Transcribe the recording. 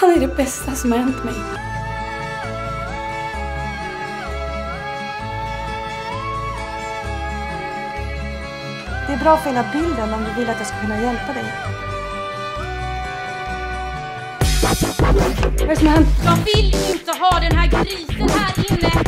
Han är det bästa som har hänt mig. Det är bra att få hela bilden om du vill att jag ska kunna hjälpa dig. Vad är det som har hänt? Jag vill inte ha den här grisen här inne.